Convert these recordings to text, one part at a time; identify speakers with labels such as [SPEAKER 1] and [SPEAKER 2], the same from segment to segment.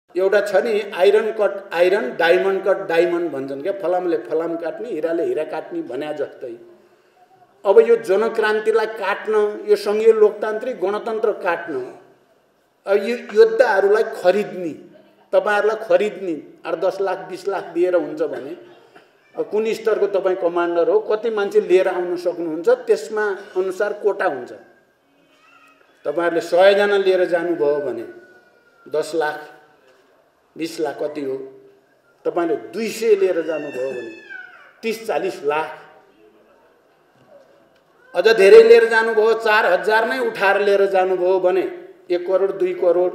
[SPEAKER 1] एउटा छ नि iron cut iron, diamond cut diamond भन्छन् क्या, फलामले फलाम काट्ने, हिराले हिरा काट्ने भने जस्तै। अब यो जनक्रान्तिलाई काट्न, यो संघीय लोकतान्त्रिक गणतन्त्र काट्न, अब यो योद्धाहरूलाई खरिद्ने, तपाईहरुलाई खरिद्ने 8-10 लाख 20 लाख दिएर हुन्छ भने कुन स्तरको तपाई कमान्डर हो, कति मान्छे लिएर आउन सक्नुहुन्छ, त्यसमा अनुसार कोटा हुन्छ। तपाईहरुले 100 जना लिएर जानुभयो भने 10 लाख 20 लाख कति हो, तपाईले 200 लिएर जानुभयो भने 30-40 लाख, अझ धेरै लिएर जानुभयो 4000 नै उठाएर लिएर जानुभयो भने 1 करोड 2 करोड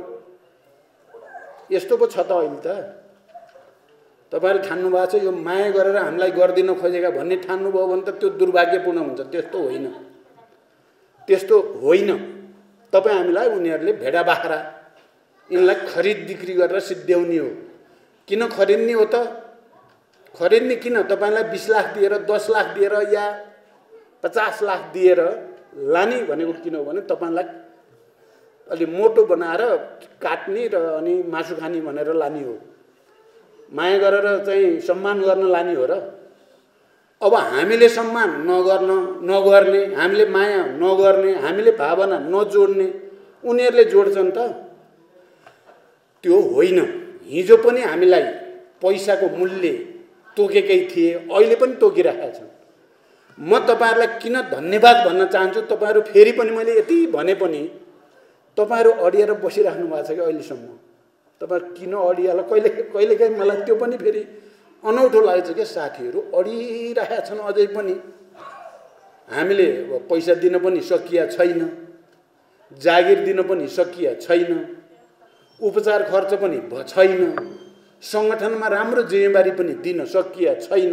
[SPEAKER 1] यस्तो पो छ त अहिले त। तपाईहरुले ठान्नु भएको छ यो माया गरेर हामीलाई गर्दिन खोजेका भन्ने ठान्नु भयो भने त त्यो दुर्भाग्यपूर्ण हुन्छ। त्यस्तो होइन, त्यस्तो होइन। तपाई हामीलाई उनीहरुले भेडा बाख्रा यिनलाई खरिद बिक्री गरेर सिद्ध्याउने हो। किन खरिद्ने हो त? खरिद्ने किन? तपाईलाई 20 लाख दिएर 10 लाख दिएर या 50 लाख दिएर लाने भनेको किन हो भने तपाईलाई अलि मोटो बनाएर काट्ने र अनि मासु खाने भनेर लाने हो। माया गरेर चाहिँ सम्मान गर्न लाने हो र? अब हामीले सम्मान नगर्ने, हामीले माया नगर्ने, हामीले भावना नजोड्ने उनीहरुले जोड्छन् त? त्यो होइन। हिजो पनि हामीलाई पैसाको मूल्य तोकेकै थिए, अहिले पनि तोकिरहेका छन्। म तपाईहरुलाई किन धन्यवाद भन्न चाहन्छु, तपाईहरु फेरि पनि मैले यति भने पनि तपाईहरु अडिएर बसिराख्नु भएको छ कि अहिलेसम्म। तपाईहरु किन अडियाला कहिलेकाहीँ मलाई त्यो पनि फेरि अनौठो लाग्छ के साथीहरु अडिरहेका छन् अझै पनि। हामीले पैसा दिन पनि सकिया छैन, जागिर दिन पनि सकिया छैन, उपचार खर्च पनि छैन, संगठनमा राम्रो जिम्मेवारी पनि दिन सकिया छैन।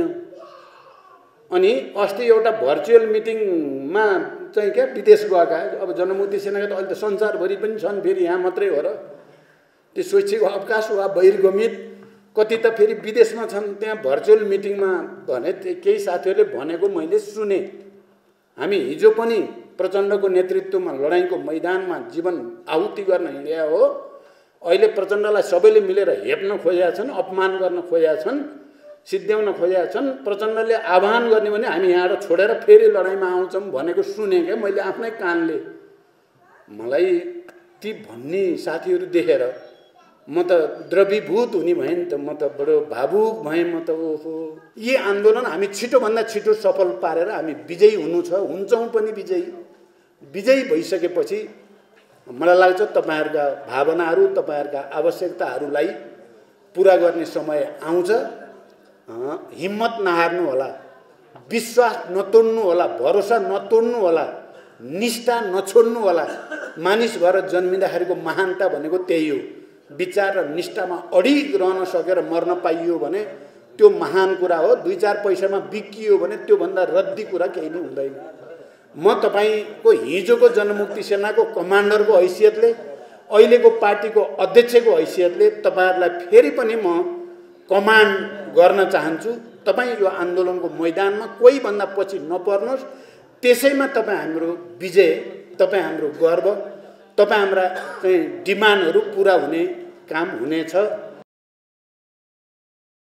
[SPEAKER 1] अनि अस्ति एउटा भर्चुअल मिटिङमा चाहिँ क्या विदेश गएका, अब जनमुक्ति सेनाका त अहिले त संसारभरि पनि छन्, फेरि यहाँ मात्रै हो र? त्यो शैक्षिक अवकाश वा बहिर्गमित कति त फेरि विदेशमा छन्। त्यहाँ भर्चुअल मिटिङमा भने केही साथीहरूले भनेको मैले सुने। हामी हिजो पनि प्रचण्डको नेतृत्वमा लडाईँको मैदानमा जीवन आहुति गर्न हिँडेका हो। अहिले प्रचण्डलाई सबैले मिलेर हेप्न खोजेका छन्, अपमान गर्न खोजेका छन्, सिद्ध्याउन खोजेका छन्। प्रचण्डले आह्वान गर्ने भने हामी यहाँबाट छोडेर फेरि लडाईँमा आउँछौँ भनेको सुने क्या मैले आफ्नै कानले। मलाई ती भन्ने साथीहरू देखेर म त द्रवीभूत हुने भएँ नि त, म त बडो भावुक भएँ। म त ओहो, यी आन्दोलन हामी छिटोभन्दा छिटो सफल पारेर हामी विजयी हुनु छ, हुन्छौँ पनि विजयी। विजयी भइसकेपछि मलाई लाग्छ तपाईहरुका भावनाहरू, तपाईहरुका आवश्यकताहरूलाई पूरा गर्ने समय आउँछ। हिम्मत नहार्नु होला, विश्वास नतोड्नु होला, भरोसा नतोड्नु होला, निष्ठा नछोड्नु होला। मानिस भएर जन्मिँदाखेरिको महानता भनेको त्यही हो। विचार र निष्ठामा अडिग रहन सकेर मर्न पाइयो भने त्यो महान कुरा हो। 2-4 पैसामा बिकियो भने त्यो भन्दा रद्दी कुरा केही नै हुँदैन। म तपाईको हिजोको जनमुक्ति सेनाको कमान्डरको हैसियतले, अहिलेको पार्टीको अध्यक्षको हैसियतले तपाईहरुलाई फेरि पनि म कमान्ड गर्न चाहन्छु। तपाई यो आन्दोलनको मैदानमा कोही भन्दा पछि नपर्नुस्। त्यसैमा तपाई हाम्रो विजय, तपाई हाम्रो गर्व, तपाई हाम्रा चाहिँ डिमान्डहरू पूरा हुने काम हुनेछ।